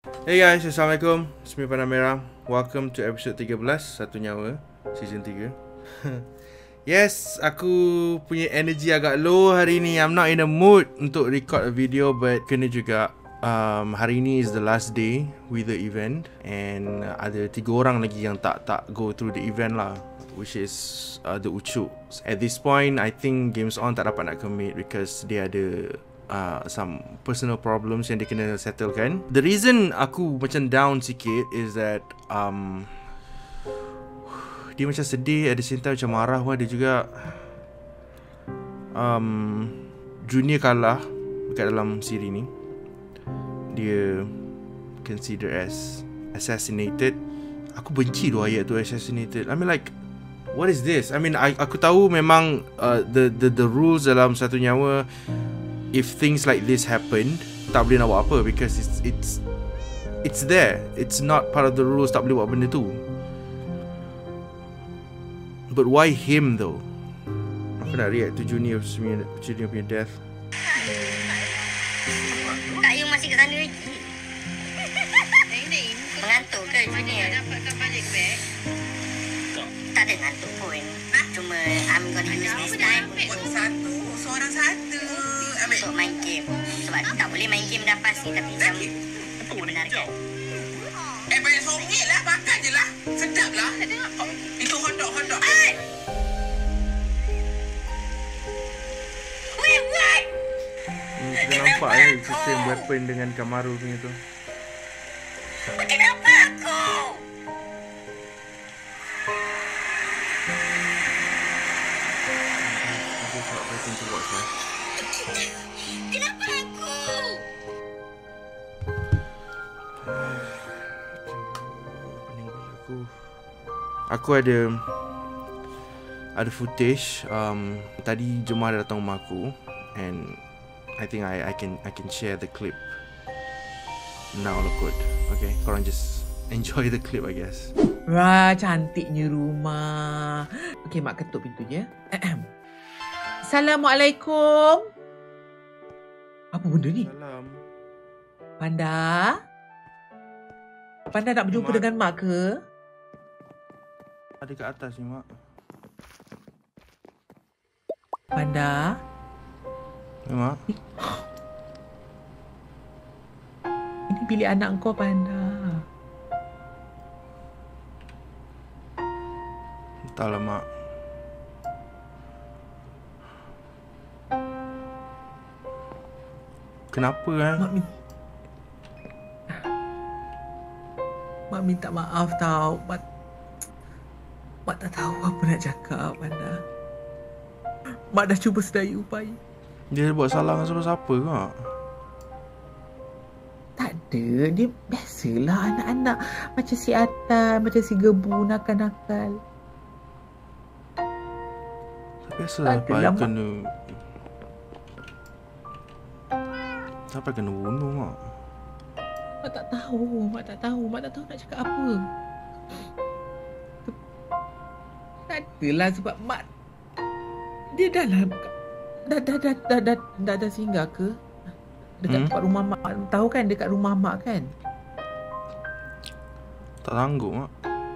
Hey guys, Assalamualaikum. Ismi Panamera. Welcome to episode 13 Satu Nyawa Season 3. Yes, aku punya energy agak low hari ni. I'm not in the mood untuk record a video, but kena juga. Hari ni is the last day with the event, and ada 3 orang lagi yang tak go through the event lah, which is the Ucu. At this point, I think Games On tak dapat nak commit because dia ada some personal problems yang dia kena settlekan. The reason aku macam down sikit is that dia macam sedih, at the same time macam marah pun ada juga. Junior kalah dekat dalam siri ni. Dia consider as assassinated. Aku benci tu ayat tu, assassinated. I mean like, what is this? I mean, aku tahu memang the rules dalam Satu Nyawa, if things like this happen, tak boleh nak buat apa because it's there. It's not part of the rules, tak boleh buat benda tu. But why him though? Aku nak react to Junior punya death. Kak Yu masih ke sana lagi. Mengantuk ke Junior? Dapatkan balik beg. Tak ada ngantuk pun. Cuma I'm gonna use this time Seorang satu. untuk main game. Sebab tak boleh main game dah pasti, tapi macam dibenarkan. Banyak songit lah. Makan je lah. Sedap lah. Itu hotdog. Wait, what? Kita nampak it's the same weapon dengan Kamaru punya tu. Kenapa aku? This is heartbreaking to watch lah. Kenapa aku? Aku ada footage. Tadi Jemar datang rumah aku, and I think I can share the clip now lah kot. Okay, korang just enjoy the clip I guess. Wah, cantiknya rumah. Okey, mak ketuk pintunya. Assalamualaikum. Apa benda ni? Salam. Panda? Panda nak berjumpa Mak. dengan mak ke? Ada kat atas ni mak. Panda? Ya, mak. Ini bilik anak kau, Panda. Entahlah mak. Kenapa Mak minta maaf tau. Mak tak tahu apa nak cakap, Panda. Mak dah cuba sedaya upaya. Dia buat salah dengan siapa-siapa ke mak? Tak ada. Dia biasalah anak-anak. Macam si Atan, macam si Gebu, nakal-nakal. Biasalah Tak adalah, Pai Mak. kena. Sampai kena bunuh mak. Mak tak tahu. Mak tak tahu nak cakap apa. Tak adalah sebab mak dia dah singgah ke dekat tempat rumah mak. Tahu kan dekat rumah mak kan? Tak sanggup mak.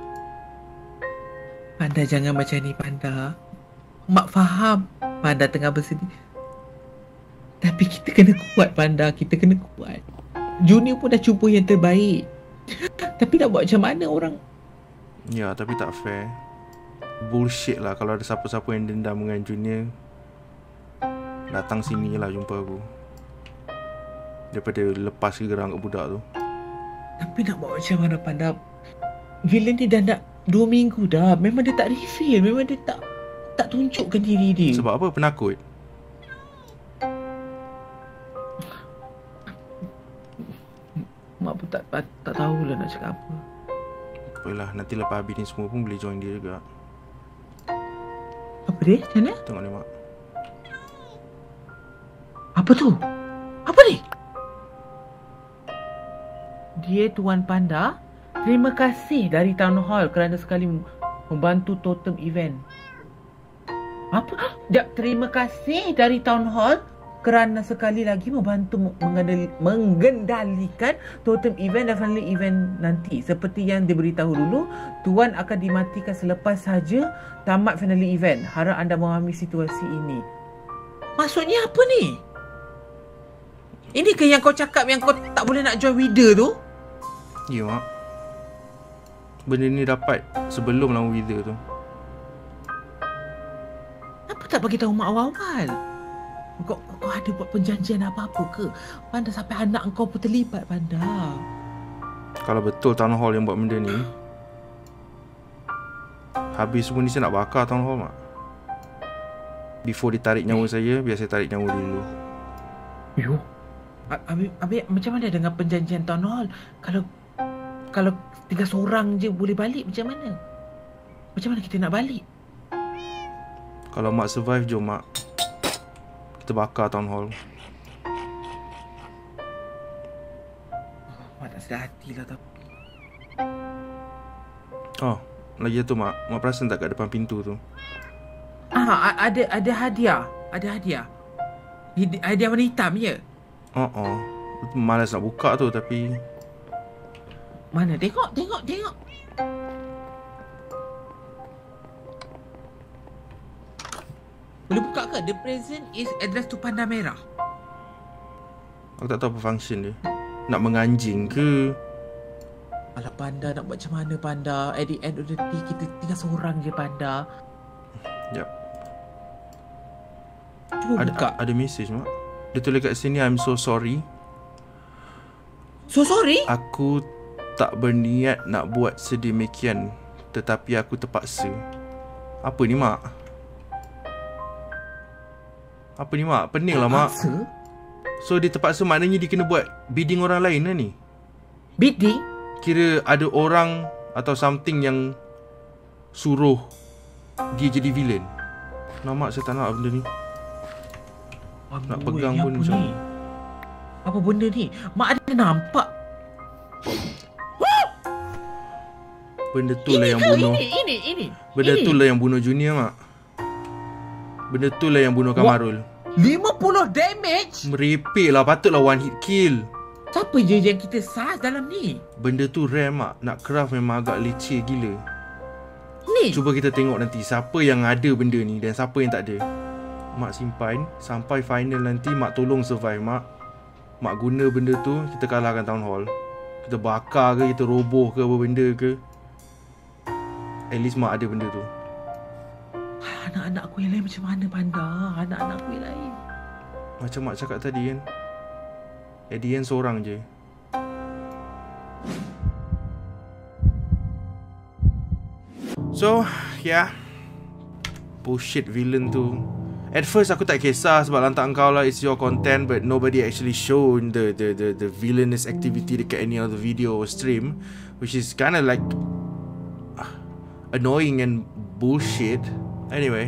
Panda jangan macam ni, Panda. Mak faham Panda tengah bersedih. Tapi kita kena kuat, Panda. Kita kena kuat. Junior pun dah cuba yang terbaik. Tapi nak buat macam mana orang? Ya, tapi tak fair. Bullshit lah kalau ada siapa-siapa yang dendam dengan Junior. Datang sini lah jumpa aku. Daripada lepas gerang kat budak tu. Tapi nak buat macam mana, Panda? Villain ni dah nak 2 minggu dah. Memang dia tak reveal. Memang dia tak tunjukkan diri dia. Sebab apa? Penakut? Mak pun tak tahulah nak cakap apa. Apalah, nanti lepas habis ni semua pun boleh join dia juga. Apa dia? Macam mana? Tengok ni mak. Apa tu? Apa ni? Dia Tuan Panda. Terima kasih dari Town Hall kerana sekali membantu totem event. Apa? Terima kasih dari Town Hall kerana sekali lagi membantu mengendalikan totem event dan friendly event nanti. Seperti yang diberitahu dulu, Tuan akan dimatikan selepas saja tamat friendly event. Harap anda memahami situasi ini. Maksudnya apa ni? Ini ke yang kau cakap yang kau tak boleh nak join Wither tu? Ya, Mak. Benda ni dapat sebelum lawan Wither tu. Apa tak bagi tahu mak awal-awal? Kau ada buat perjanjian apa-apa ke? Panda sampai anak kau pun terlibat, Panda. Kalau betul Town Hall yang buat benda ni, habis semua ni saya nak bakar Town Hall, Mak. Before ditarik nyawa saya, biar saya tarik nyawa dulu. Yo. Habis macam mana dengan perjanjian Town Hall? Kalau tinggal seorang je boleh balik, macam mana? Macam mana kita nak balik? Kalau Mak survive, jom Mak. Kita bakar Town Hall. Mak tak sedar hati lah tapi. Oh, lagi tu Mak. Mak perasan tak kat depan pintu tu? Ada hadiah. Ada hadiah. Hadiah warna hitam je. Malas nak buka tu tapi... Mana? Tengok. Boleh buka ke? The present is addressed to Panda Merah. Aku tak tahu apa function dia. Nak menganjing ke? Alah Panda, nak buat macam mana Panda? At the end of the day, kita tinggal seorang je Panda. Yep. Cuba buka. Ada message, Mak. Dia tulis kat sini, I'm so sorry. So sorry? Aku tak berniat nak buat sedemikian, tetapi aku terpaksa. Apa ni, Mak? Apa ni, Mak? Pening lah, Mak. Terpaksa? So, dia terpaksa maknanya dia kena buat bidding orang lain lah ni? Bidding? Kira ada orang atau something yang suruh dia jadi villain. Nah, Mak, saya tak nak benda ni. Nak pegang pun macam ni? Apa benda ni? Mak ada nampak. Benda tu lah yang bunuh. Ini. Benda tu lah yang bunuh Junior, Mak. Benda tu lah yang bunuh Kamarul. 50 damage? Merepek lah. Patutlah one hit kill. Siapa je yang kita sas dalam ni? Benda tu rare, Mak. Nak craft memang agak leceh gila. Ni? Cuba kita tengok nanti siapa yang ada benda ni dan siapa yang tak ada. Mak simpan sampai final nanti. Mak tolong survive, Mak. Mak guna benda tu, kita kalahkan Town Hall. Kita bakar ke, kita roboh ke apa benda ke. At least Mak ada benda tu. Anak-anak aku yang lain macam mana, Panda? Anak-anak aku yang lain. Macam Mak cakap tadi kan, at the end seorang je. So, yeah. Bullshit villain tu. At first aku tak kisah sebab lantak kau lah, it's your content, but nobody actually shown the villainous activity dekat any other video or stream, which is kind of like annoying and bullshit. Anyway,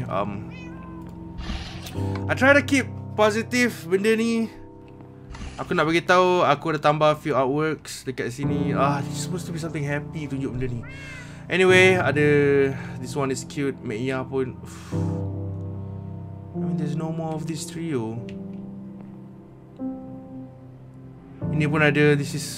I try to keep positive benda ni. Aku nak bagi tahu aku ada tambah few artworks dekat sini. This supposed to be something happy tunjuk benda ni. Anyway, ada this one is cute. Meiya pun I mean, there's no more of this trio. Ini pun ada. This is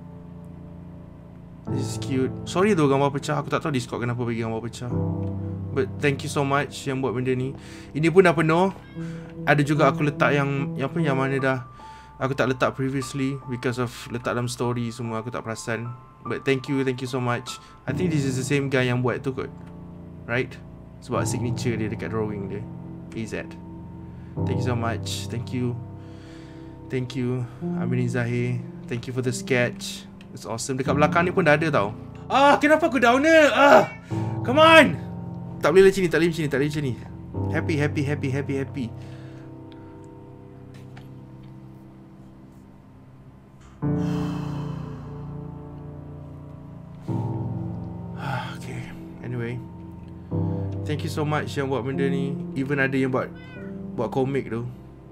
cute. Sorry tu gambar pecah. Aku tak tahu Discord kenapa bagi gambar pecah. But thank you so much yang buat benda ni. Ini pun dah penuh. Ada juga aku letak yang mana dah aku tak letak previously because of letak dalam story semua, aku tak perasan. But thank you so much. I think this is the same guy yang buat tu kot, right? Sebab signature dia dekat drawing dia. AZ. Thank you so much. Thank you Amin Zahir. Thank you for the sketch. It's awesome. Dekat belakang ni pun dah ada tau. Kenapa aku downer? Come on. Tak boleh macam ni. Happy. Okay. Anyway, thank you so much yang buat benda ni. Even ada yang buat komik tu.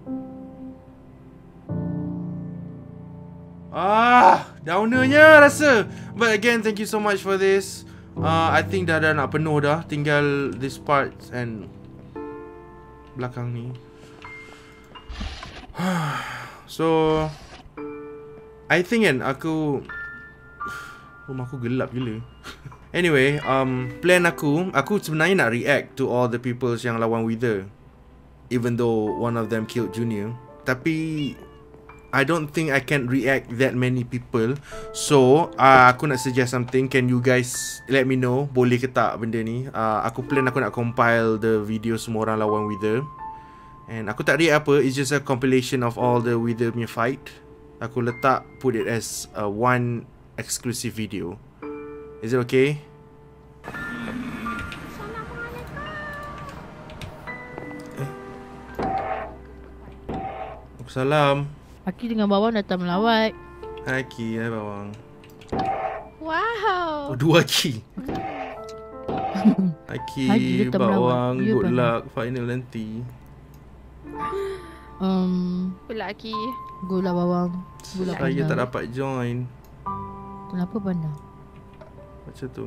Downernya rasa. But again, thank you so much for this. I think dah nak penuh dah. Tinggal this part and belakang ni. So I think kan rumah aku gelap gila. Anyway, plan aku sebenarnya nak react to all the people yang lawan Wither, even though one of them killed Junior. Tapi I don't think I can react that many people. So aku nak suggest something. Can you guys let me know boleh ke tak benda ni? Aku nak compile the video semua orang lawan Wither. And aku tak react apa, it's just a compilation of all the Wither punya fight. Aku put it as one exclusive video. Is it okay? Salam. Aki dengan Bawang datang melawat. Hai Ki, hai Bawang. Wow. Oh, dua Ki. Hai Ki, Haji datang Bawang, melawat. Ya, good Bang. luck final nanti. Pula Aki. Gula Bawang. Gula Saya Panda. tak dapat join. Kenapa Panda? Macam tu.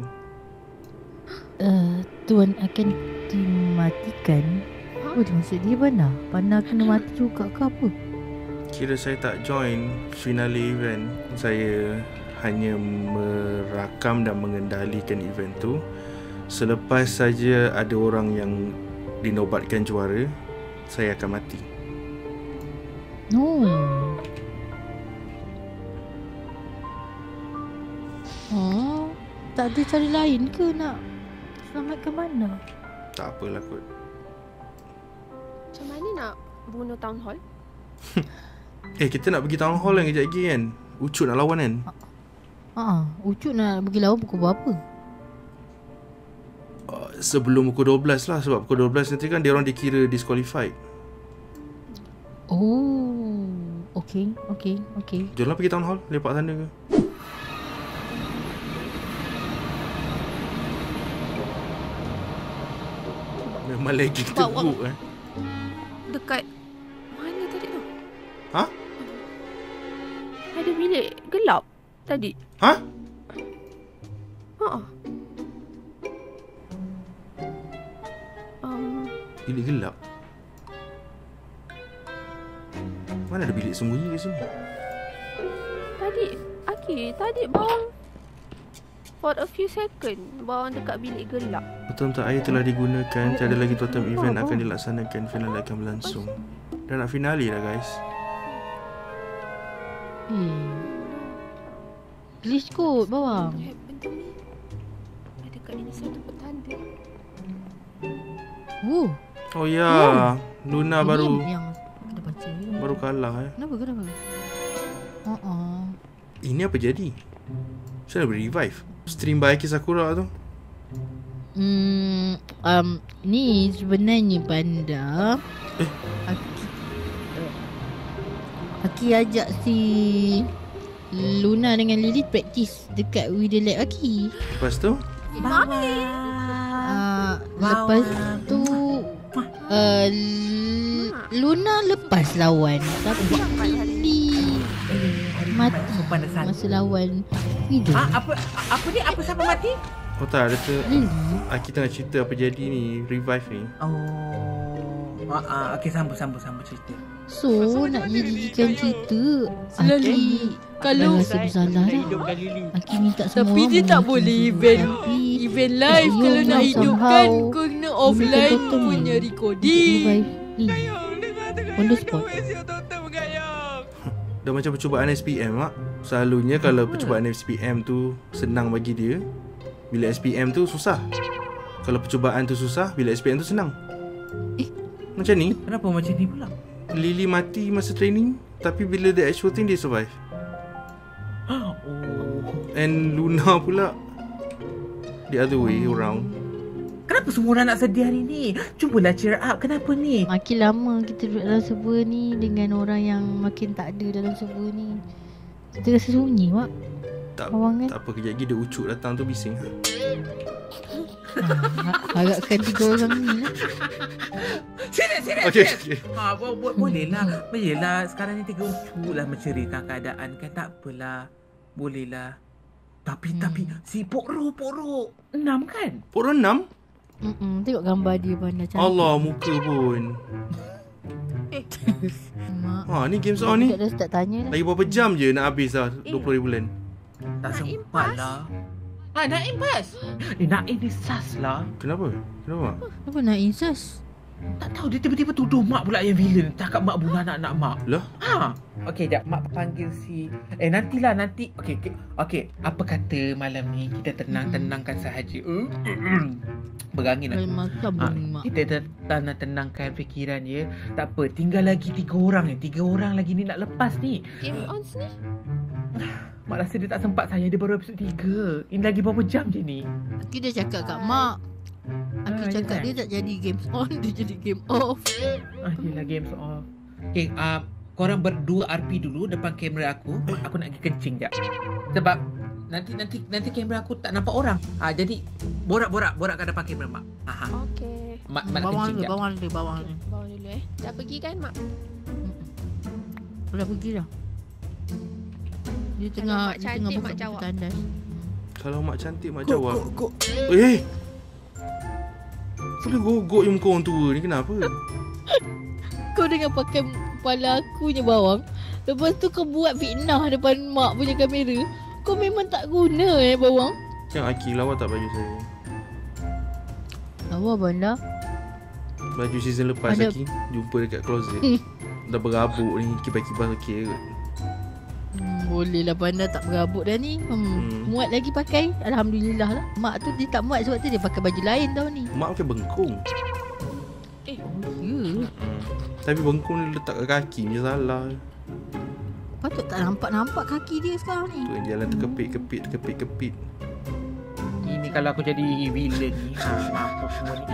Tuan akan dimatikan. Apa dia maksud dia Panda? Panda kena mati juga ke apa? Kira saya tak join finale event. Saya hanya merakam dan mengendalikan event tu. Selepas saja ada orang yang dinobatkan juara, saya akan mati. Tak ada cara lain ke nak selamatkan mana? Tak apalah kot. Macam mana nak bunuh Town Hall? Kita nak pergi town hall kan kejap lagi kan. Ucut nak lawan kan. Ucut nak pergi lawan pukul berapa? Sebelum pukul 12 lah. Sebab pukul 12 nanti kan dia orang dikira disqualified. Oh, okay. Jomlah pergi town hall. Lepak sana ke. Memang lagi teruk Dekat mana tadi tu? Ha? Ada bilik gelap tadi. Ha? Bilik gelap? Mana ada bilik sembunyi kat sini? Tadi Bawang for a few second Bawang dekat bilik gelap. Betul-betul air telah digunakan. Tiada lagi totem event akan dilaksanakan. Final akan berlangsung. Dah nak finale dah guys. Glitch kot Bawang. Bentuk ni ada kat ini satu petanda. Oh ya, Luna Ini baru yang kena baca. baru kalah Kenapa? Ini apa jadi? Saya boleh revive stream by Aki Sakura tu. Ni sebenarnya Panda. Aki ajak si Luna dengan Lilith practice dekat Wither Lab Aki. Lepas tu Lepas tu Luna lepas lawan, tapi Lily mati masa lawan Wither. Apa ni? Apa siapa mati? oh tak, ada tu Lily. Aki tengah cerita apa jadi ni, revive ni. Okey, sambung cerita. So nak jadikan cerita Aki Kalau dah rasa bersalah dah. Aki minta semua Tapi orang dia tak memaki boleh Wither. event live. you Kalau nak know hidupkan somehow kena offline totem punya ni recording. revive Lily on the spot. Dah macam percubaan SPM mak. Selalunya kalau percubaan SPM tu senang bagi dia, bila SPM tu susah. Kalau percubaan tu susah, bila SPM tu senang. Macam ni. Kenapa macam ni pula? Lily mati masa training, tapi bila the actual thing dia survive. And Luna pula the other way around. Kenapa semua orang nak sedih hari ni? Cubalah cheer up. Kenapa ni? Makin lama kita duduk dalam server ni dengan orang yang makin tak ada dalam server ni, kita rasa sunyi mak. Tak, Awang kan? tak apa, kejap lagi dia ucuk datang tu bising. Harapkan 3 orang ni lah. Serius. Okay. Boleh lah. Sekarang ni 3 ucu lah menceritakan keadaan kan. Tak apalah. Boleh lah. Tapi si Poro 6 kan? Poro 6? Tengok gambar dia Panda cantik. Allah, muka pun. Mak. Ni games on ni. Budak dah start tanya dah. Lagi berapa jam je nak habis dah 20,000 bulan. Tak sempat lah. Naim pas. Naim ni sas lah. Kenapa? Kenapa? Apa nak insas? Tak tahu dia tiba-tiba tuduh mak pula yang villain. Cakap mak bunuh anak-anak mak. Lah? Okey, jap mak panggil si nantilah. Okey. Apa kata malam ni kita tenangkan sahaja. Berangin lah. Macam mak. Kita tenangkan fikiran dia. Tak apa, tinggal lagi 3 orang ni. 3 orang lagi ni nak lepas ni. Game on ni. Mak rasa dia tak sempat saya. Dia baru episod 3. Ini lagi berapa jam je ni? Aki dah cakap kat mak. Aki cakap dia tak jadi games on, dia jadi game off. Yelah, games off. Okay, korang berdua RP dulu depan kamera aku. Aku nak pergi kencing jap. Sebab nanti kamera aku tak nampak orang. Jadi borak kat depan kamera mak. Okey. Mak nak kencing jap. Bawang dulu. Bawang dulu Dah pergi kan mak? Dah pergi dah. Dia tengah Mak cantik, buka mak jawab. tandas. Kalau mak cantik mak jawab. Boleh gogok je muka orang tua ni, kenapa? Kau dengan pakai kepala aku je bawang. Lepas tu kau buat fitnah depan mak punya kamera. Kau memang tak guna bawang. Yang Aki lawa tak baju saya? Lawa banda. Baju season lepas Aki jumpa dekat closet. Dah berabuk ni, kipas-kipas okey kot. Boleh lah panda tak berabuk dah ni. Muat lagi pakai. Alhamdulillah lah. Mak tu dia tak muat sebab tu dia pakai baju lain tau ni. Mak pakai bengkung. Tapi bengkung dia letak kat kaki je salah. Patut tak nampak kaki dia sekarang ni. Tu yang jalan terkepit. Ini kalau aku jadi villain ni. Apa semua ni.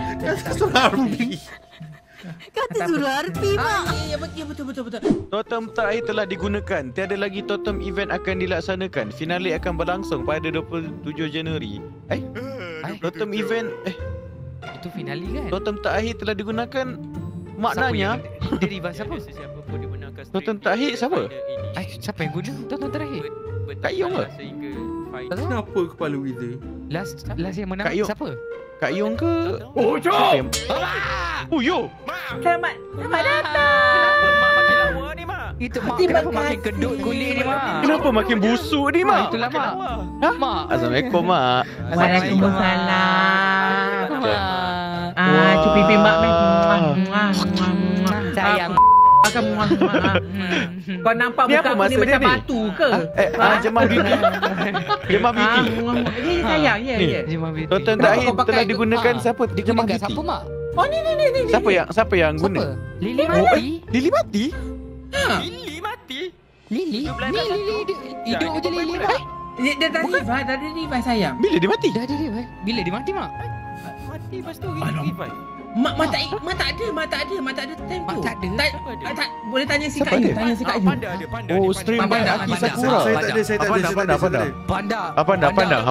Kata suruh RP mak. Ya betul. Totem terakhir telah digunakan. Tiada lagi totem event akan dilaksanakan. Finale akan berlangsung pada 27 Januari. Totem event itu finale kan? Totem terakhir telah digunakan. Maknanya dia revive siapa? Sesiapa pun digunakan. Totem terakhir siapa? Siapa yang guna totem terakhir? Kak Yong ke? Kenapa kepala Wither? Last yang menang Kak Yong. siapa? Kak Yong ke? Jom! Yo! Selamat datang! Kenapa mak makin lawa ni mak? Itu mak kenapa makin kedut kulit ni mak? Kenapa makin busuk ni mak? Itulah mak. Mak. Assalamualaikum mak. Waalaikumsalam. Cup pipi mak meh. Sayang. Kau nampak muka aku ni macam batu ke? Jemaah beauty. Jemaah beauty. Sayang, ya. Totem terakhir telah digunakan siapa? Jemaah beauty. Siapa mak? Ni. Siapa yang guna? Lily mati. Lily mati? Lily mati? Lily? Ni Lily hidup je Lily. Dia dah revive sayang. Bila dia mati? Dah ada revive. Bila dia mati mak? Mati lepas tu revive. Mak tak ada time tu. Mak tak ada. Tak boleh tanya si Kak Yu. Panda ada. Oh, stream Aki Sakura. Saya tak ada. Panda.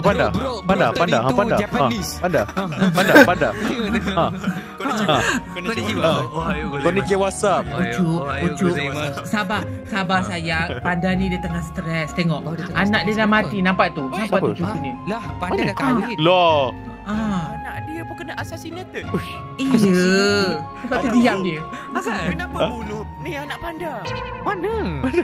Konnichiwa, WhatsApp. Ucup. Sabar sayang. Panda ni dia tengah stres. Tengok. Anak dia dah mati. Nampak tu? Nampak tu cucu ni? Lah, Panda dah kahwin. Lah. Anak dia pun kena assassinated. Iya. Sebab tu diam dia. Kenapa bunuh ni anak Panda? Mana?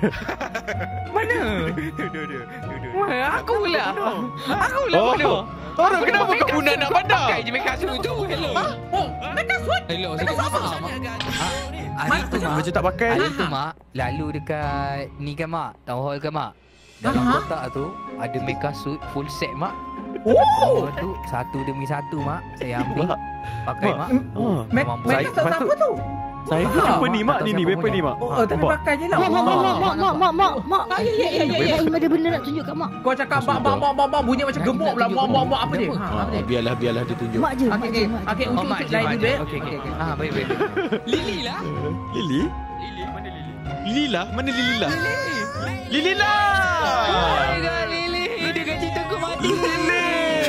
Aku lah bodoh. Orang kenapa kau bunuh anak Panda? Pakai je make kasut tu. Hello. Hello. Hari tu mak. Macam tak pakai. Hari tu mak lalu dekat ni kan mak, town hall kan mak. Dalam kotak tu ada make kasut full set mak. Oh, tu satu demi satu mak saya ambil pakai mak. Make kasut siapa tu? Saya pun jumpa ni mak, ni paper ni mak. Oh, tapi pakai je lah. Mak. Ya. Ada benda nak tunjuk kat mak. Kau cakap mak bunyi macam gemuk pula. Mak apa dia? Biarlah dia tunjuk. Mak je. Okey, untuk lain dulu eh. Okey. Baik. Lily lah. Lily? Mana Lily? Lily lah? Mana Lily lah? Lily lah! Oh my god, Lily. Dia kan cerita kau mati. Lily!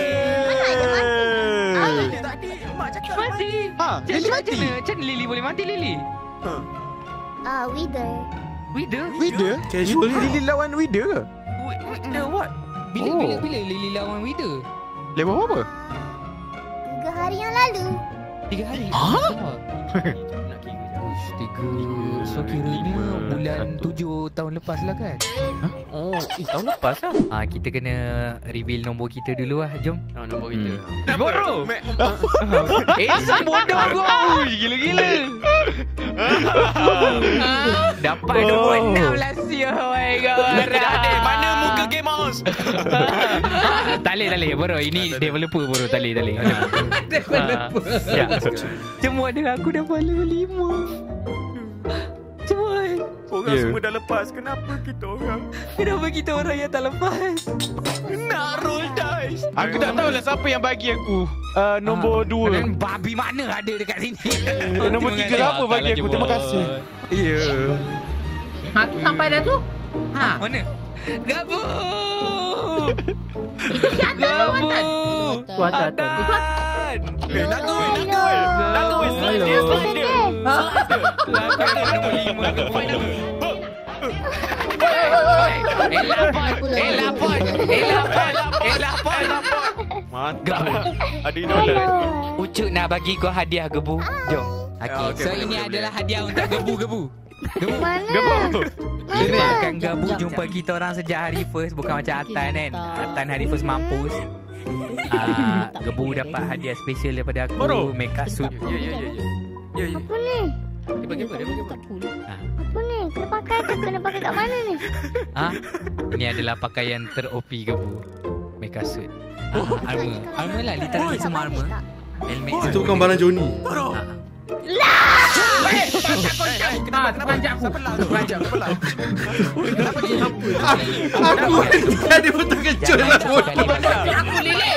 Mak cakap mati. Lily mati? Macam mana Lily boleh mati Lily? Wither? Casually. Lily lawan Wither ke? Wither what? Bila Lily lawan Wither? Level berapa? 3 hari yang lalu. 3 hari? Ha? 3. So kiranya bulan 7 tahun lepas lah kan? Oh, tahun lepas lah. Kita kena reveal nombor kita dulu lah. Jom. Nombor kita. Boro. Bodoh kau. Gila-gila. Dapat 26 lah siap. Wai kau. Mana muka game house? Tak boleh Boro. Ini developer Boro. Tak boleh. Developer. Cuma ada aku dah follow 5. Orang semua dah lepas. Kenapa kita orang yang tak lepas? nak roll dice? Aku tak tahu lah siapa yang bagi aku nombor 2. Dan babi mana ada dekat sini? Nombor 3 apa bagi aku? Terima kasih. Ya. Tu sampai dah tu. Mana? Gabu. Kuasa atas. Nak go. Dia. Mantap. Ada idola. Ucuk nak bagi kau hadiah Gebu. Jom. Okay, so ini adalah hadiah untuk Gebu. Bahkan Gebu jumpa kita orang sejak hari first. Bukan macam Atan kan. Atan hari first mampus. Gebu dapat hadiah special daripada aku. Make up suit. Ya. Apa ni? Dia bagi apa? Apa ni? Kena pakai kat mana ni? Ini adalah pakaian ter-OP Gebu. Make up suit. Armor lah. Literally semua armor. Helmet. Itu bukan barang Johnny. Terperanjak aku. Aku dia pun terkejut lah. Aku lilik.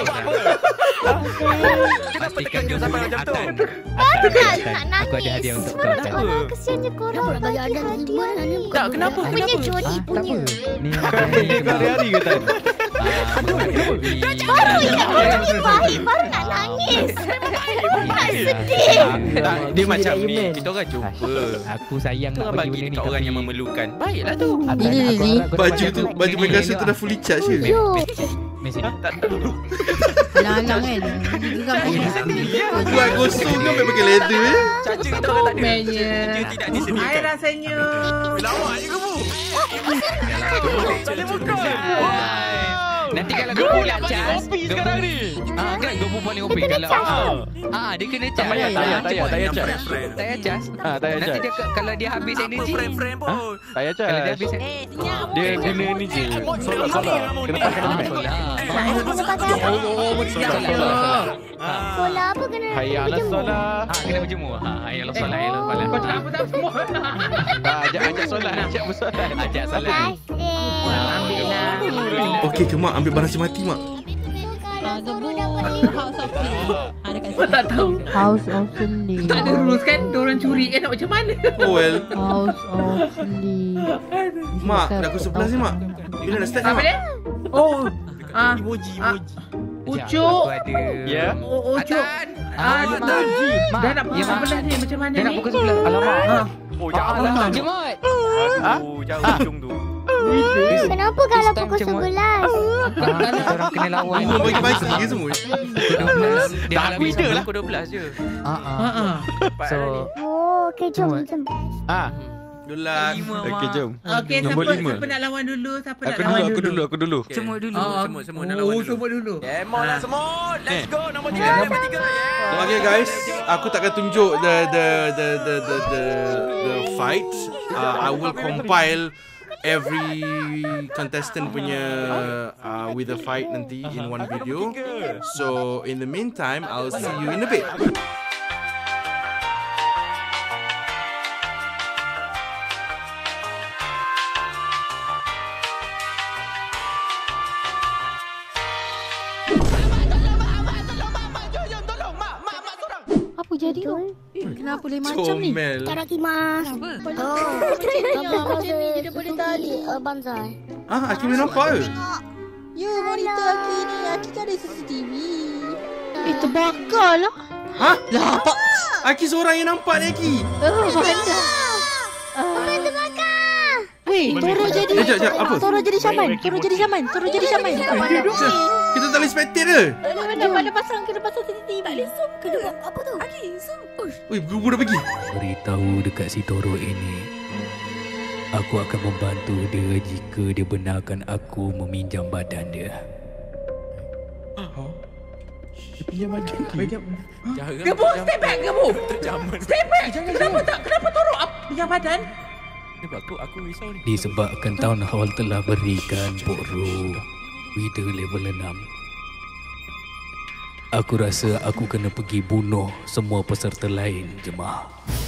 Pastikan sampai macam tu. Aku ada hadiah untuk kau. Kesiannya korang bagi hadiah ni. Tak, kenapa? Punya Jody punya. Ni hari-hari ke tadi? Baru ingat korang ni baik. Baru nak nangis. Tak sedih. Dia macam ni. Kita orang jumpa. Aku sayang Kita nak orang bagi bagi benda ni dekat orang yang memerlukan. Baiklah tu. Baju Megastar tu dah fully charge je. Mesej. Tak tahu. Anak-anak kan. Buat gosong kan pakai leather. Caca kita orang tak ada. Meja. Dia tidak disediakan. Air rasanya. Lawak je kamu. Nanti kalau Gebu nak cas sekarang ni. kan Gebu paling OP kalau dia kena cas. Tak payah cas. Tak payah cas. Tak payah Nanti cas. dia kalau dia habis energy. Friend pun. Tak payah cas. Kalau dia habis Dia guna ni je. Solat. Kena pakai helmet. Solat apa kena? Hayya ala solat. kena berjemur. Hayya ala solat, hayya ala solat. Kau cakap apa tak semua. Ajak solat. Ajak bersolat. Ajak solat. Ambil lah. Okey ke mak ambil barang si mati mak. Gebu House of Lee. Kau tak tahu. House of Lee. Tak ada rules kan. Diorang curi kan nak macam mana. Oh well. House of Lee. Mak dah pukul 11 ni mak. Bila nak start Apa mak? dia? Oh. Emoji. Ucuk. Aku ada. Ya. Ucuk. Dah nak pukul 11 ni. Macam mana ni? Dah nak pukul 11. Alamak. Oh, jangan. Jemut. Jauh ujung tu. Kenapa kalau pukul 11? Orang kena lawan. Semua bagi baik ke semua? Dia Tak, aku ide lah. Pukul 12 je. So Oh, okey jom. Dulang. Okey, jom. Okey, Nombor siapa 5. siapa nak lawan dulu? Siapa nak lawan dulu? Aku dulu. semua dulu. Semua nak lawan dulu. Semua dulu. Semua lah semua. Let's go. Nombor 3. Okay guys, aku takkan tunjuk the fight. I will compile every contestant punya with the fight nanti in one video. So in the meantime, I'll see you in a bit. Apa jadi tu? Kenapa boleh macam ni? Comel. Tak nak kimas. Oh. Macam ni je daripada tadi. Banzai. Aki boleh nampak ke? Ya, monitor Aki ni. Aki kan ada CCTV. Terbakar lah. Lah, Aki seorang yang nampak ni Aki. Apa yang terbakar? Weh, Toro jadi... Sekejap, apa? Toro jadi Syaman. Toro jadi Syaman. Kita tak boleh spectate ke? Mana pasang kena pasang CCTV. Tak boleh zoom ke? Apa tu? Lagi zoom. Ui, buru-buru dah pergi. Beritahu dekat si Toro ini, aku akan membantu dia jika dia benarkan aku meminjam badan dia. Dia pinjam badan dia. Gebu, stay back Gebu. Stay back. Kenapa Toro pinjam badan? Sebab aku risau ni. Disebabkan Town Hall telah berikan Poro Wither level 6. Aku rasa aku kena pergi bunuh semua peserta lain, jemaah.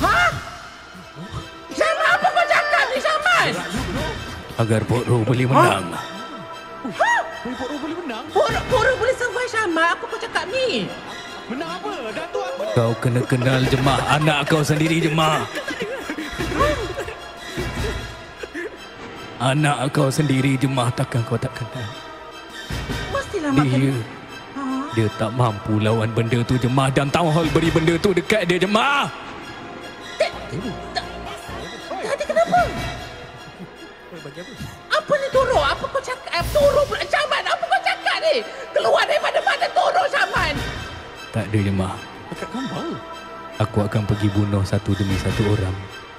Syama, apa kau cakap ni, Syaman? Agar Poro boleh menang. Poro boleh menang? Poro boleh survive, Syama. Apa kau cakap ni? Menang apa? Datuk aku. Kau kena kenal jemaah anak kau sendiri, jemaah. Anak kau sendiri, jemaah, takkan kau tak kenal. Mestilah makan. Dia tak mampu lawan benda tu, jemaah, dan Town Hall beri benda tu dekat dia, jemaah. Tadi kenapa? Apa ni Toro? Apa kau cakap? Toro pula Syaman. Apa kau cakap ni? Keluar daripada mana Toro, Syaman? Tak ada, jemaah. Aku akan pergi bunuh satu demi satu orang.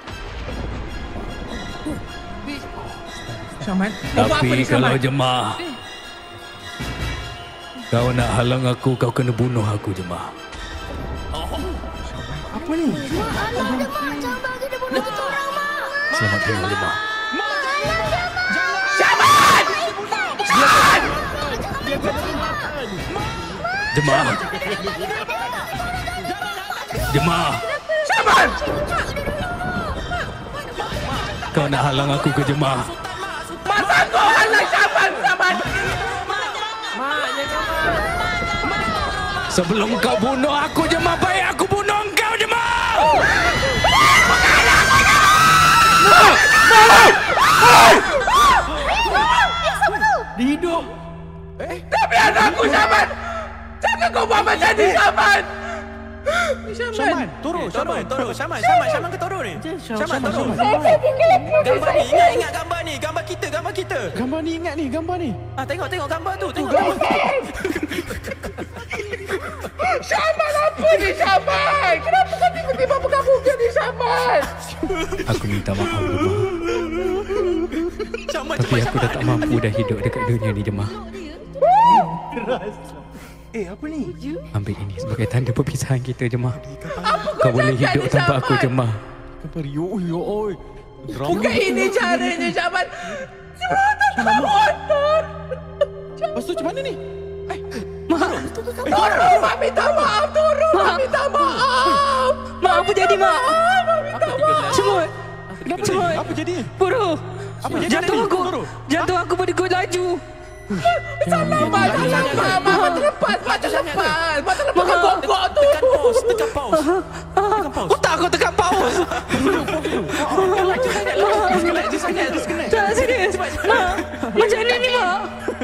Syaman, tapi kalau jemaah, kau nak halang aku, kau kena bunuh aku, jemaah. Apa ni? Jangan bagi dia bunuh kita orang, Mak. Selamat tinggal, jemaah. Syaman! Syaman! Jemaah. Jemaah. Syaman! Kau nak halang aku ke, jemaah? Masa kau halang Syaman, Syaman! Sebelum kau bunuh aku, jemaah, baik aku bunuh engkau, jemaah! Dia hidup. Tapi anakku, Syaman! Jangan kau buat macam ni, Syaman! Syaman, Toro. Syaman ke Toro ni? Syaman, Toro. Gambar ni, ingat gambar ni. Gambar kita. Gambar ni, ingat ni, gambar ni. Tengok gambar tu. Tengok. Syaman, apa ni, Syaman? Kenapa kau tiba-tiba buka-buka ni, Syaman? Aku minta maaf, jemaah. Tapi aku dah tak mampu dah hidup dekat dunia ni, jemaah. Apa ni? Ambil ini sebagai tanda perpisahan kita, jemaah. Kau boleh hidup tanpa aku, jemaah. Gambar oi. Bukan ini caranya, Syaman. Semua tak telah motor. Lepas tu macam mana ni? Toro, Mak minta maaf, Toro. Mak minta maaf. Mak, apa jadi, Mak? Mak minta maaf. Cemut. Apa jadi? Poro. Apa jadi? Jantung aku berdegup laju. Salah, Mak. Mak terlepas. Mak kan gogok tu. Tekan pause. Otak aku tekan pause. Disconnect. Tak, serius. Mak, macam mana ni, Mak?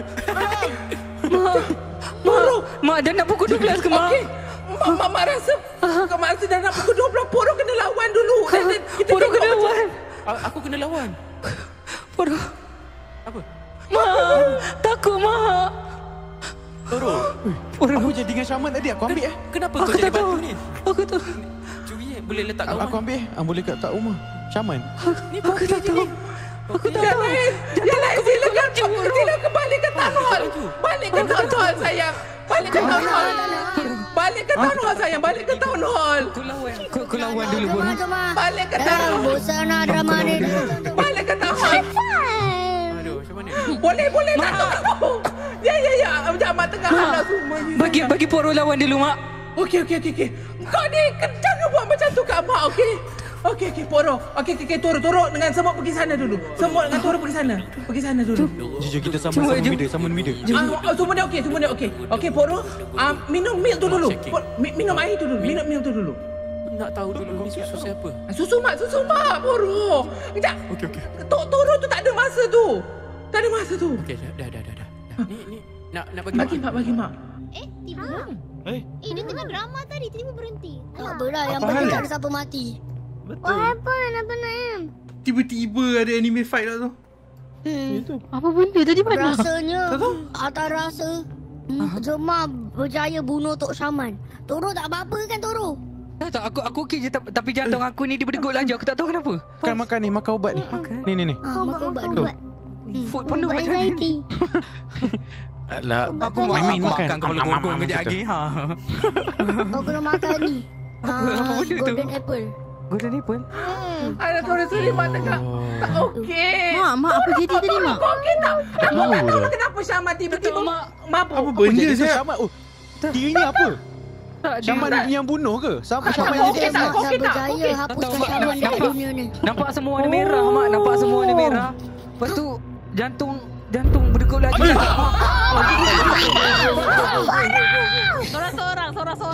Mak dah nak pukul 12 ke, Mak? Mak rasa dah nak pukul 12. Poro kena lawan dulu. Poro kena lawan. Aku kena lawan. Poro. Apa? Mak, takut, Mak. Toro. Apa jadi dengan Syaman tadi? Aku ambil Kenapa kau jadi batu ni? Aku tahu. Curi boleh letak kat rumah. Aku ambil. Boleh kat rumah. Syaman. Aku tak tahu. Aku tak tahu. Yang lain sila kembali ke Town Hall. Balik ke Town Hall, sayang. Balik ke Town Hall. Balik ke Town Hall, sayang. Balik ke Town Hall. Kau lawan dulu, Poro. Balik ke Town Hall. Bosan lah drama ni. Balik ke Town Hall. Aduh, macam mana? Boleh tak tahu. Ya. Jangan tengah halang semua ni. Bagi Poro lawan dulu, Mak. Okey. Kau ni jangan buat macam tu kat Mak, okey? Okey, Poro. Okey, Toro dengan semua pergi sana dulu. Semua dengan Toro pergi sana dulu. Jujur kita sama media. Semua dia okey. Okey, Poro. Minum milk tu dulu. Minum air tu dulu. Minum milk tu dulu. Nak tahu dulu ni susu siapa? Susu mak, Poro. Sekejap. Okey. Toro tu tak ada masa tu. Okey, dah. Ni nak bagi Bagi mak. Tiba. Dia tengah drama tadi, tiba berhenti. Tak Apa yang penting hal? tak ada siapa mati. Betul. What happened? Apa nak? Tiba-tiba ada anime fight lah tu. Apa benda tadi, mana? Rasanya, atas rasa, Zuma berjaya bunuh Tok Shaman. Toro tak apa-apa kan Toro? Tak, aku okey je tapi jantung aku ni dia berdegup laju. Aku tak tahu kenapa. Makan ni, makan ubat ni. Ni. Makan ubat. Food perlu macam ni. Alah, Aku makan kepala gorgon kejap lagi. Kau kena makan ni. Golden apple. Golden apple? Ada kau dah sorry mak tak okey. Mak apa jadi tadi mak? Kau okey tak? Mak tak tahu kenapa Syama tiba-tiba mabuk. Apa benda saya? Syama? Oh, dia ni apa? Syama yang bunuh ke? Syama yang jadi Nak berjaya hapuskan Shaman dekat dunia ni. Nampak semua warna merah mak, nampak semua warna merah. Lepas tu jantung berdegup lagi. Sorang-sorang.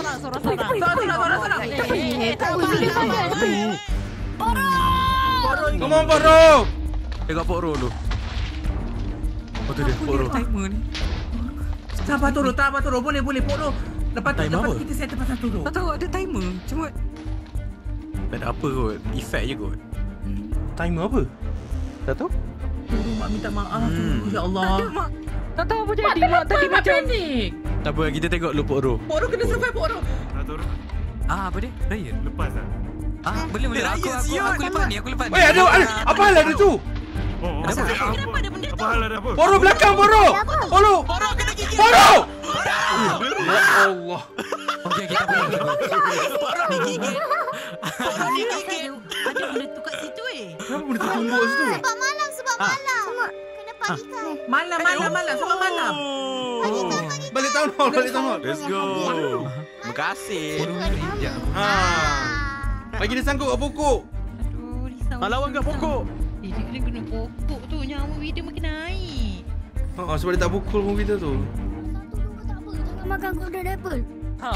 Come on, Poro! Tengok Poro dulu. Oh tu dia, Poro. Timer ni. Sabar Toro. Boleh Poro. Lepas kita settle pasal Toro. Tak tahu ada timer. Cuma Tak ada apa kot. Efek je kot. Timer apa? Tak tahu? Toro mak minta maaf Toro. Ya Allah. tak ada mak. Tak tahu apa jadi mak tadi macam panik. Tak apa, kita tengok dulu Poro. Poro kena survive Poro. apa dia? Ryan. Lepas lah. Boleh. Aku lepas ni. Weh, ada apa hal ada tu? Kenapa ada benda tu? Apa hal ada apa? Poro belakang, Poro! Poro! Poro kena gigit. Poro! Ya Allah. Okey, kita boleh. Poro digigit. Poro digigit. Ada benda tu kat situ Kenapa benda tu tumbuk situ? Sebab malam. Kena pagikan. Malam. Sebab malam. Balik town hall. Let's go. Terima kasih. Bagi dia sangkut kat pokok. Aduh, risau. Lawan kat pokok. Dia kena guna pokok tu. Nyawa dia makin naik. Sebab dia tak pukul pun kita tu. Jangan makan golden apple. Ha.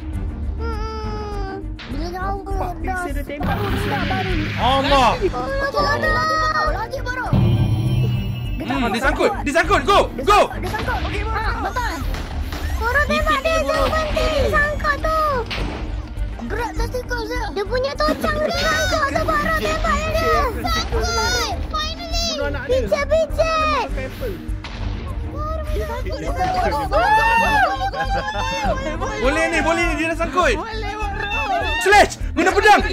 Bila jauh dah. Dia tembak. Allah. Lagi baru. Disangkut. Go. Dia sangkut. Betul. Korang tembak dia. Jangan berhenti. Sangkut tu. Gerak testikel saya. Dia punya tocang dia sangkut. Tu baru tembak dia. Sangkut. Finally. Picit. Boleh ni. Dia dah sangkut. Slash. Guna pedang.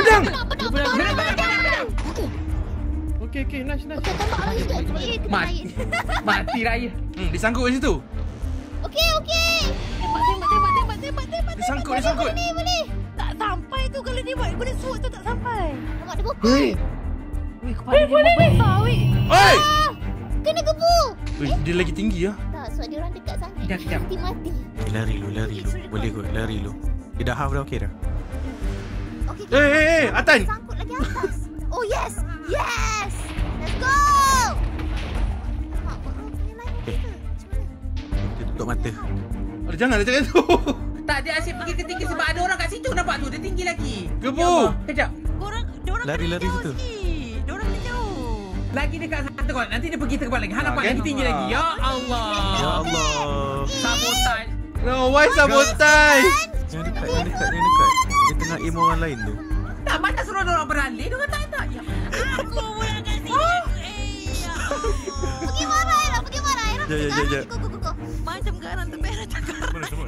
Okey, nice. Okey, tembak lagi sikit. Mati raya. Disangkut kat situ. Okey. Tembak. Disangkut. Boleh. Tak sampai tu kalau dia buat. Boleh suut tu tak sampai. Nampak dia pukul. Weh, kepala dia besar weh. Oi! Kena gebu. Dia lagi tinggi lah. Tak, sebab dia orang dekat sangat. Sekejap. Nanti mati. Lari lu. Boleh kot, lari lu. Dia dah half dah okey dah. Okey. Eh, Atan. Sangkut lagi atas. Oh, yes. Let's go. Mak, punya lain ke? Kita tutup mata. Jangan dia cakap tu. Tak, dia asyik pergi ke tinggi sebab ada orang kat situ nampak tu. Dia tinggi lagi. Gebu. Kejap. Diorang Lari situ. Diorang kena jauh. Lagi dekat satu kot. Nanti dia pergi terbalik lagi. Nampak lagi tinggi lagi. Ya Allah. Ya Allah. Sabotaj. No, why sabotage? Yang dekat. Dia tengah aim orang lain tu. Tak, mana suruh orang beralih. Diorang tak. Ya. Aku pula kat sini. Pergi marah, Era. Ya. Go. Macam garang terberat cakap. Mana semua?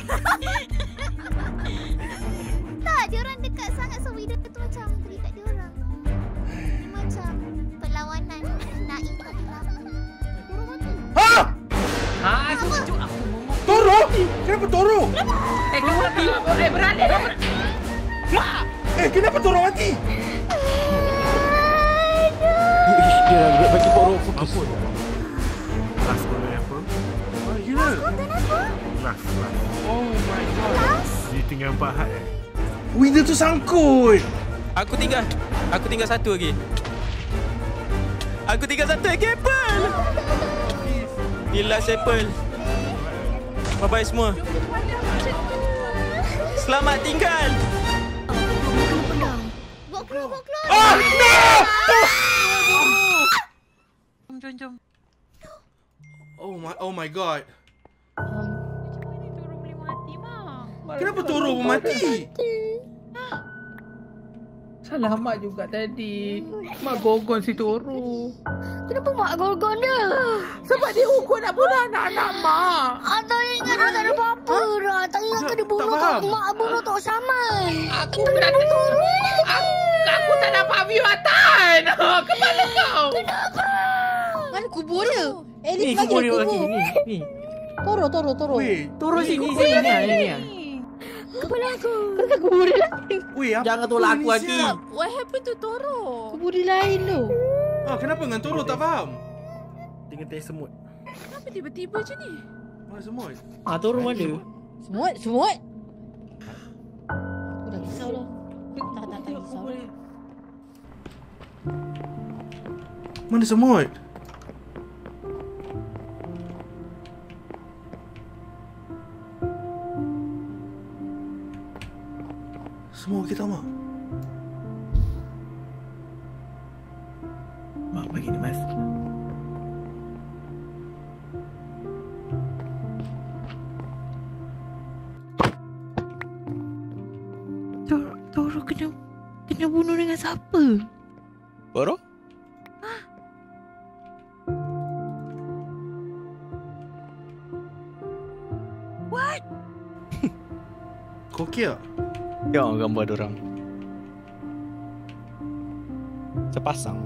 Tak, dia orang dekat sangat. So, video tu macam terikat dia orang. Dia macam perlawanan Naim Abdullah. Orang mati. Sejuk aku. Toro? Kenapa Toro? Keluar. Beralih. Kenapa Toro mati? Dia dah bagi Poro fokus. Last golden apple. Gila. Last. Oh my god. Dia tinggal 4 hat Winner tu sangkut. Aku tinggal satu lagi. Apple. Ni last apple. Bye-bye semua. Selamat tinggal. Bawa keluar. Oh no! Jom. Oh my god. Macam mana Toro boleh mati bang? Kenapa Toro mati? salah mak juga tadi. Mak gorgon si Toro. Kenapa mak gorgon dia? Sebab dia ukur nak bunuh anak-anak mak. Atau ingat tak ada apa-apa dah. Tak ingat ke dia bunuh mak bunuh Tok Saman. Aku tak dapat viewatan. Kepala kau. Kenapa? Mana kubur dia? Ni kubur dia lagi. Ni. Toro. Turun sini ni. Kepala aku. Kenapa kubur dia lain? Weh, apa Jangan tolak aku ni, lagi. siap? What happened to Toro? Kubur dia lain tu. Kenapa dengan Toro tak faham? Dengan teh semut. Kenapa tiba-tiba je ni? Mana semut? Turun mana? Semut. Aku dah risau dah. Tak risau. Mana semut? Semua okey tak, Mak? Mak bagi dia mask. Toro kena bunuh dengan siapa? Toro? What? Kau okey tak? Tengok gambar diorang. Sepasang.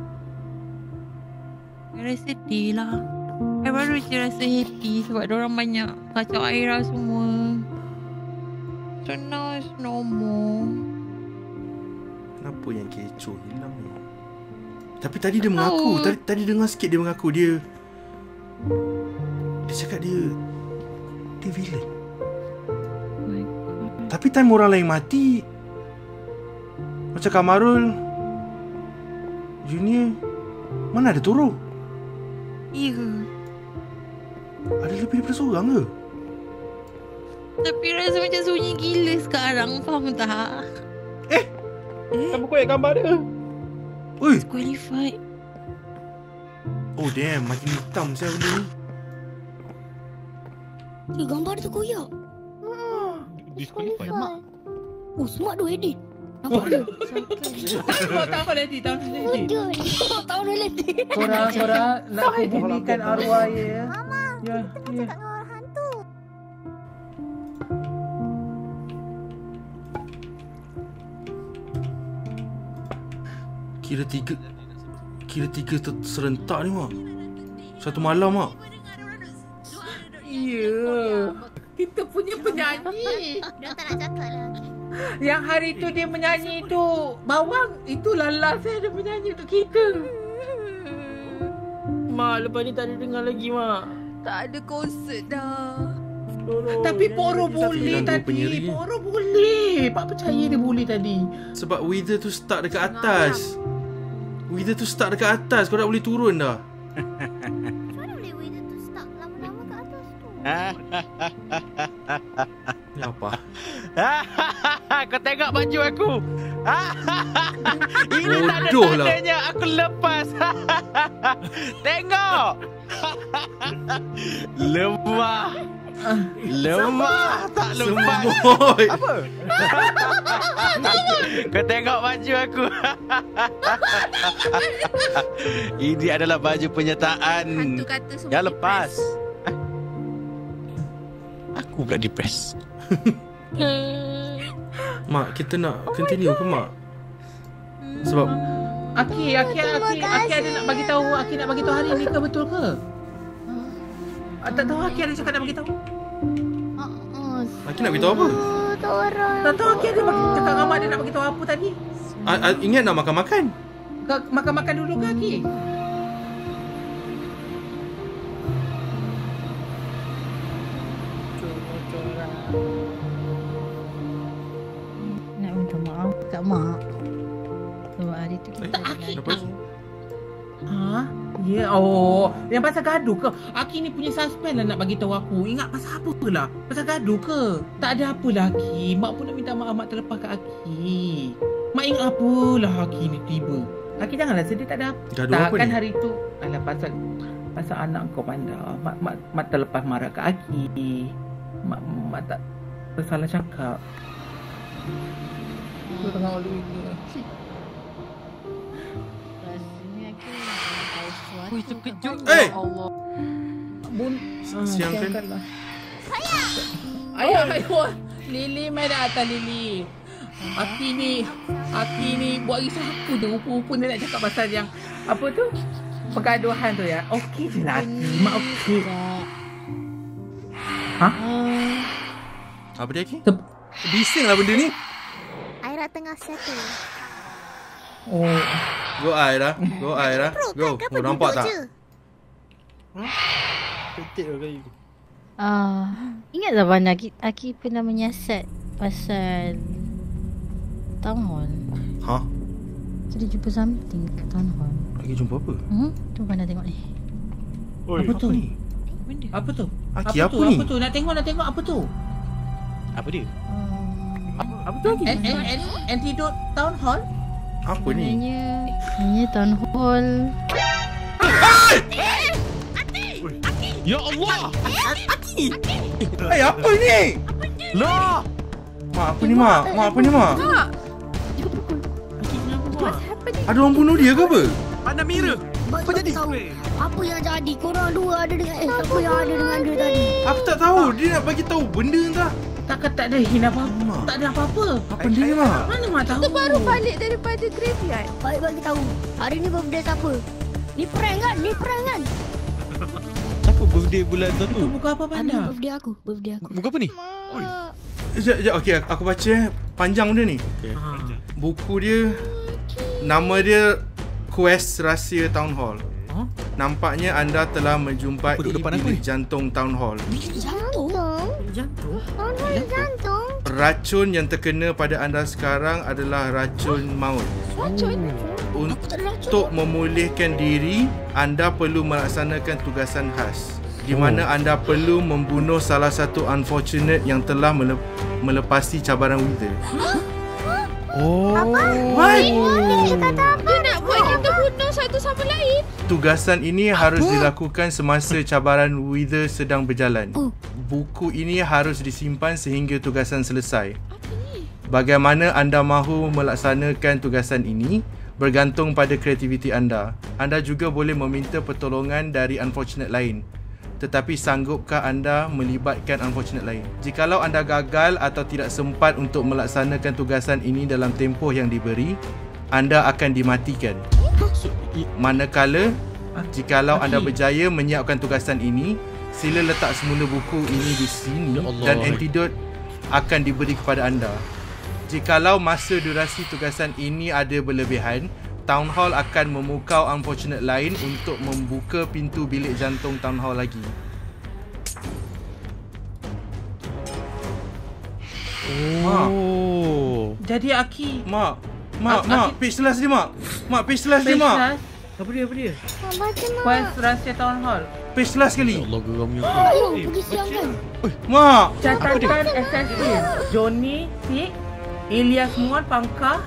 Saya sedih lah. Saya baru je rasa happy sebab diorang banyak kacau Aira semua. So now it's no more. Kenapa yang kecoh hilang ni? Tapi tadi dia mengaku. Tadi dengar sikit dia mengaku dia cakap dia villain. Tapi time orang lain mati, macam Kamarul Junior, mana ada Toro? Ya. Ada lebih daripada seorang ke? Tapi rasa macam sunyi gila sekarang. Faham tak? Kamu koyak gambar dia. Ui. Disqualified. Oh damn, makin hitam saya benda ni. Dia gambar dia terkoyak. Disqualified. Oh, smart tu edit. Nampak dia? Tak apa lagi, tak apa lagi. Dia tahu dia lagi. Sora nak kubumikan arwah ya. Mama, Ya. cakap dengan orang hantu. Kira tiga serentak ni, Mak. Satu malam, Mak. Ya. Kita punya penyanyi. Dia tak nak cakap lah. Yang hari tu dia menyanyi tu Bawang, itulah last dia menyanyi untuk kita. Mak, lepas ni tak ada dengar lagi, Mak. Tak ada konsert dah. Tapi Poro boleh tadi. Poro boleh. Pak percaya dia boleh tadi. Sebab Wither tu start dekat atas. Kau tak boleh turun dah. Macam mana boleh Wither tu stuck lama-lama kat atas tu? Ni apa? Kau tengok baju aku. Ini tak ada Bodoh lah. tandanya aku lepas. Tengok. Lemah. Tak lemah. Semut. Apa? Kau tengok baju aku. Ini adalah baju penyertaan Hantu kata semua yang lepas. Aku pula depress. Mak, kita nak continue ke, Mak? Sebab Aki ada nak bagi tahu, Aki nak bagi tahu hari ni ke betul ke? Tak tahu Aki ada cakap nak bagi tahu. Aki nak beritahu apa? Tak tahu Aki ada bagi cakap dengan mak dia nak bagi tahu apa tadi. Ingat nak makan-makan? Makan-makan dulu ke Aki? Nak minta maaf kat mak. Sebab hari tu kita Kenapa? Ya, oh, yang pasal gaduh ke? Aki ni punya suspend lah nak bagi tahu aku. Ingat pasal apa lah? Pasal gaduh ke? Tak ada apa lah Aki. Mak pun nak minta maaf mak terlepas kat Aki. Mak ingat apa lah Aki ni tiba. Aki janganlah sedih, tak ada apa. Gaduh apa kan ni? hari tu alah pasal anak kau Panda. Mak terlepas marah kat Aki. Mak tak tersalah cakap. Tengah lupa. Rasanya aku tahu sesuatu. Ui, terkejut. Eh! Allah. Bun. Siang kan? Ayah. Lili mai datang Lili. Aki ni buat risau aku tu. Rupa-rupa dia nak cakap pasal yang apa tu? Pergaduhan tu ya. Okey je lah Aki. Mak okey. Ha? Apa dia, Ki? Bising lah benda ni. Aira tengah settle. Oh. Go Aira. Go Aira. Go. Oh, nampak tak? Ketik lah kali. Ingat tak Panda, Aki pernah menyiasat pasal Town Hall. Ha? Jadi jumpa something kat Town Hall. Lagi jumpa apa? Tu Panda tengok ni. Oi, Apa tu? ni? Apa tu? Aki, apa ni? Apa tu? Nak tengok apa tu? apa dia? Apa tu lagi? Antidote Town Hall? Apa ni? Sebenarnya Town Hall. Ya Allah! Eh, apa ni? Lah! Mak, apa ni, Mak? Mak, apa ni, Mak? Ada orang bunuh dia ke apa? Mana Mira? Apa jadi? Apa yang jadi? Korang dua ada dengan siapa yang ada dengan dia tadi? Aku tak tahu. Dia nak bagi tahu benda entah. Takkan tak ada hina apa-apa. Tak ada apa-apa. Apa dia ni, Mak? Mana Mak tahu? Kita baru balik daripada graveyard. Baik bagi tahu. Hari ni birthday siapa? Ni prank kan? Siapa birthday bulan tu? Itu bukan apa Hari ni Panda? birthday aku. Bukan apa ni? Sekejap. Okey, aku baca panjang benda ni. Buku dia, nama dia Quest Rahsia Town Hall. Nampaknya anda telah menjumpai Duduk depan aku bilik ni. jantung Town Hall. Jantung? Jantung? Racun yang terkena pada anda sekarang adalah racun maut. Racun? Untuk memulihkan diri, anda perlu melaksanakan tugasan khas di mana anda perlu membunuh salah satu unfortunate yang telah melepasi cabaran Wither. What? Dia kata apa? Dia nak buat kita bunuh satu sama lain. Tugasan ini harus dilakukan semasa cabaran Wither sedang berjalan. Buku ini harus disimpan sehingga tugasan selesai. Bagaimana anda mahu melaksanakan tugasan ini bergantung pada kreativiti anda. Anda juga boleh meminta pertolongan dari unfortunate lain. Tetapi sanggupkah anda melibatkan unfortunate lain? Jikalau anda gagal atau tidak sempat untuk melaksanakan tugasan ini dalam tempoh yang diberi, anda akan dimatikan. Manakala, jikalau anda berjaya menyiapkan tugasan ini, sila letak semula buku ini di sini dan antidote akan diberi kepada anda. Jikalau masa durasi tugasan ini ada berlebihan, Town Hall akan memukau unfortunate lain untuk membuka pintu bilik jantung Town Hall lagi. Oh. Jadi Aki. Mak, page last dia, Mak. Mak, page last dia, Mak. Apa dia? Mak baca mak. Quest Rahsia Town Hall. Page last sekali. Allah geramnya. Ayo pergi siang kan? Mak. Catatan assassin. Johnny, Tik, Ilyas Muan Pangkah,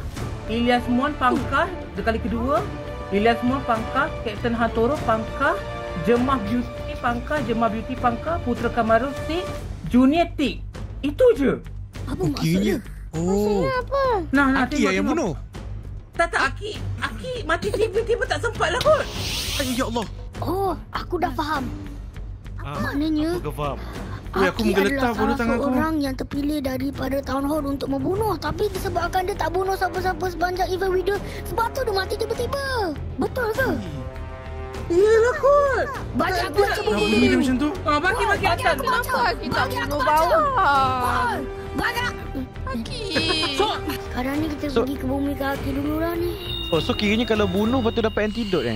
kali kedua, Ilyas Muan Pangkah, Captain Hantoro Pangkah, Jemah Beauty Pangkah, Putra Kamaru Tik, Junior Tik. Itu je. Apa maksudnya? Oh. Apa? Nah, Aki yang bunuh. Tak, Aki mati tiba-tiba tak sempat lah kot. Ya Allah. Oh, aku dah faham. Maknanya Aku faham. Oi, aku Aki menggeletar adalah bola salah tangan aku. seorang yang terpilih daripada Town Hall untuk membunuh. Tapi disebabkan dia tak bunuh siapa-siapa sepanjang event Wither, sebab tu dia mati tiba-tiba. Betul ke? Iyalah kot. Bagi aku nak Kenapa bumi dia macam tu? Bagi atas. Kenapa Aki tak Bagi aku bunuh baca. bawah? Bagi Aki. sekarang ni kita pergi ke bumi kaki dulu lah ni. Oh, so kiranya kalau bunuh lepas tu dapat antidote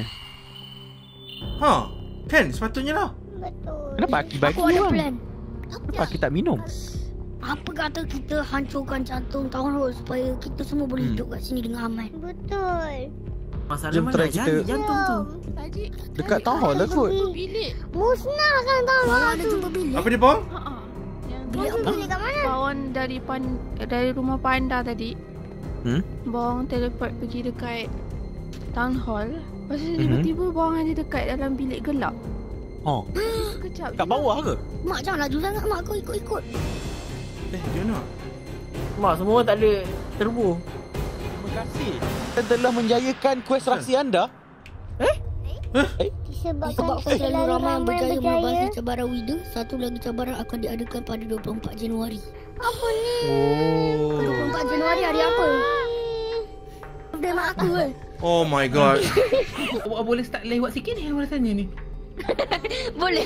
Kan sepatutnya lah. Betul. Kenapa Aki bagi Aku ada orang? plan. Kenapa Aki tak minum? Apa kata kita hancurkan jantung Town Hall supaya kita semua boleh hidup kat sini dengan aman? Betul. Masalah Jom mana try kita jantung tu? Tadi dekat Town Hall lah kot. bilik. Musnahkan Town Hall. Ada jumpa bilik. Apa dia, Pong? Bilik apa? Bilik kat mana? Bawang dari rumah Panda tadi. Bawang teleport pergi dekat Town Hall. Lepas tu tiba-tiba bawang ada dekat dalam bilik gelap. Oh. Sekejap Kat bawah ke? Mak jangan laju sangat mak, kau ikut-ikut. Dia nak. Mak, semua tak ada turbo. Terima kasih. Anda telah menjayakan kuis rahsia anda. Disebabkan selalu ramai yang berjaya melebasi cabaran Wida, satu lagi cabaran akan diadakan pada 24 Januari. Apa ni? 24 Januari hari apa? Birthday mak aku ke? Oh my god. Awak boleh start lewat sikit ni yang rasanya ni. Boleh.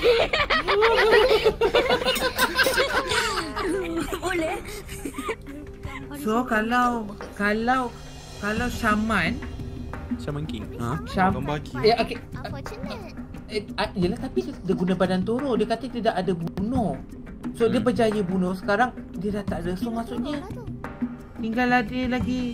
Boleh. So kalau Shaman King. Gambar King. okey. Apa macam mana? Yelah, tapi dia guna badan toro. Dia kata tidak ada bunuh. So dia berjaya bunuh. Sekarang dia dah tak ada. So maksudnya tinggal ada lagi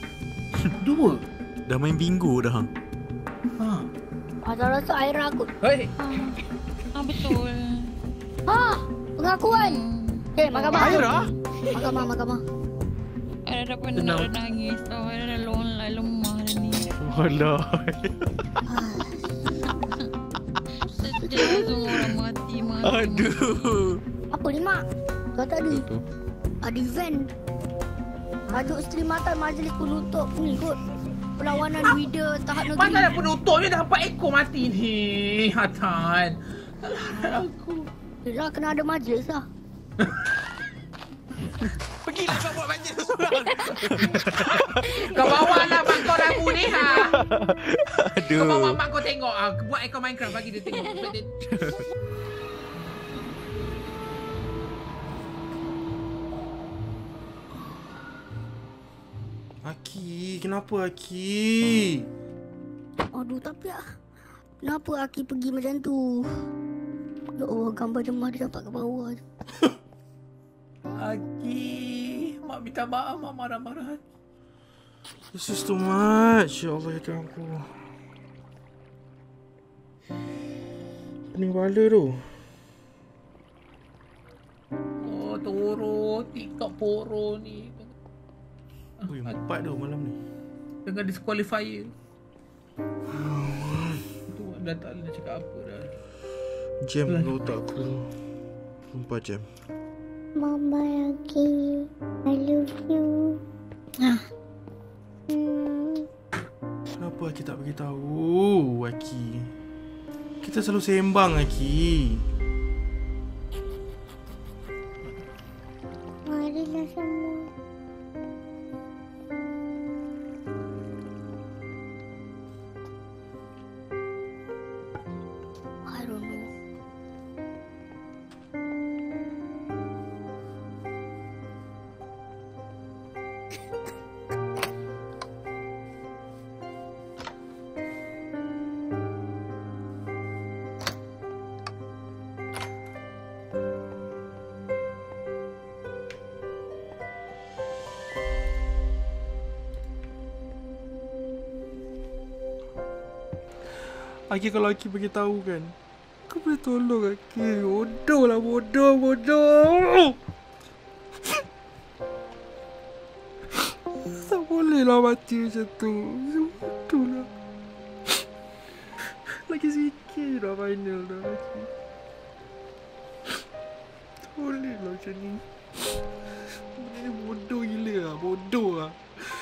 2. Dah main bingo dah. Ada rasa air aku. Hei. Betul. Pengakuan. Mahkamah. Aira? Mahkamah. Aira dah pernah nangis. Aira dah lonely, lemah dah ni. Alah. Sedih semua orang mati. Aduh. Apa ni mak? Kata ada event. Tajuk streamatan majlis penutup ni kot. Perlawanan Wida tahap negeri. Mana dah penutupnya dah 4 ekor mati ni. Hatan. Alah aku. Yelah, kena ada majlis lah. Pergilah kau buat majlis seorang. Kau bawa lah mak kau ragu ni Aduh. Kau bawa mak kau tengok buat ekor Minecraft bagi dia tengok. Aki, kenapa Aki? Aduh, tapi kenapa Aki pergi macam tu? Ya Allah, gambar jemah dia dapat ke bawah je. Aki, mak minta maaf, mak marah-marah. This is too much. Ya Allah, ya Tuhan aku. Pening kepala tu. Oh, Toro, TikTok Poro ni. Ui, 4 tu malam ni. Dengan disqualifier. Tu dah tak boleh nak cakap apa dah. Jam ke otak aku. 4 jam. Mama Aki, I love you. Kenapa Aki tak beritahu Aki? Kita selalu sembang Aki. Marilah semua. I don't know. Aki, kalau Aki beritahu kan, aku boleh tolong Aki. Bodoh lah, bodoh. Tak boleh lah mati macam tu. Bodoh lah. Lagi sikit dah final dah Aki. Tak boleh lah macam ni. Benda ni bodoh gila lah, bodoh lah.